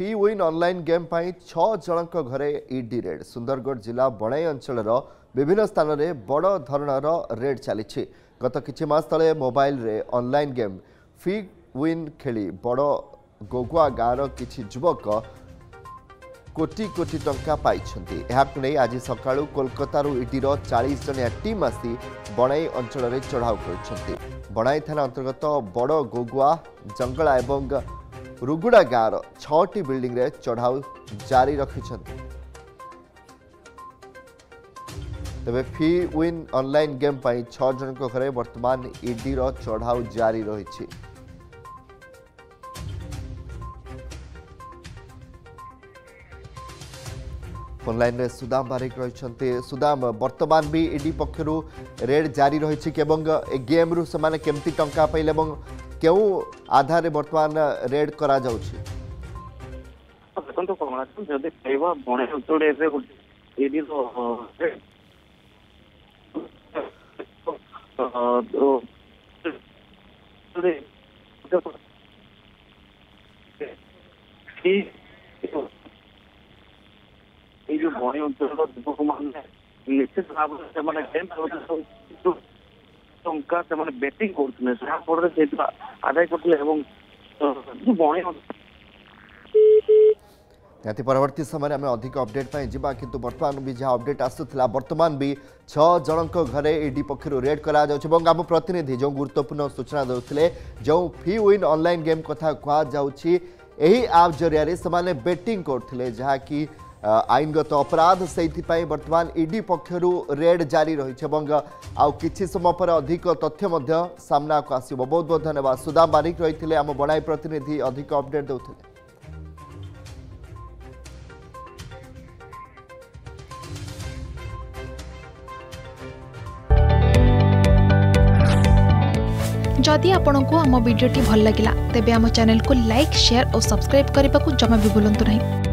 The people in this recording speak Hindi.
फी विन ऑनलाइन गेम पाई 6 जनक घरे ईडी रेड। सुंदरगढ़ जिला बणाई अंचल विभिन्न स्थान में बड़ धरणर रेड चली। गत किछि मास तले मोबाइल रे ऑनलाइन गेम फी विन खेली बड़ गोगुआ गाँवर किछि युवक कोटी कोटी टंका पाइछन्ति। एहाकु नै आज सकाळु कोलकाता ईडीर 40 जनिया टीम आसी बणाई अंचल में चढ़ाऊ कर बणाई थाना अंतर्गत बड़ गोगुआ जंगला एवं रुगुड़ा गाँवर 6टी बिल्डिंग रे चढ़ाऊ जारी रखिछन्ति। तेबे फी विन ऑनलाइन गेम पाई 6 जनक घरे वर्तमान ईडी रो चढ़ाऊ जारी रही। ऑनलाइन रे सुदाम बारिक रही। सुदाम वर्तमान भी ईडी पक्षरु रेड जारी रही गेम रु से केमती टंका पाइले केउ आधार वर्तमान रेड करा जाउछि। देखो कमला जदि कहबा बणे उतोडे रे ईडी रो जो बणी अंचल युवक मैंने निश्चित भाव से टंका से बेटिंग करते आदाय करते जो बणी निहाती परवर्ती समय आम अधिक अपडेट पाई जिबा किंतु वर्तमान भी जहाँ अपडेट आसूला वर्तमान भी 6 जनक घरे ईडी पक्षर रेड करा जाउछि। आम प्रतिनिधि जो गुरुत्वपूर्ण सूचना देउथिले जो फी विन ऑनलाइन गेम कथा कहा जाउछि एही ऐप जरिया से बेटिंग करथिले जहाँ कि आईनगत अपराध से वर्तमान ईडी पक्षर रेड जारी रही। आउ किछि समय पर अधिक तथ्य सामना को आसिबो। बहुत बहुत धन्यवाद सुदाम बारिक रही आम बणाई प्रतिनिधि अधिक अपडेट देउथिले। जदि आपंक आम भिडी भल लगा तेब आम चैनल को लाइक शेयर और सब्सक्राइब करने को जमा भी भूलु नहीं।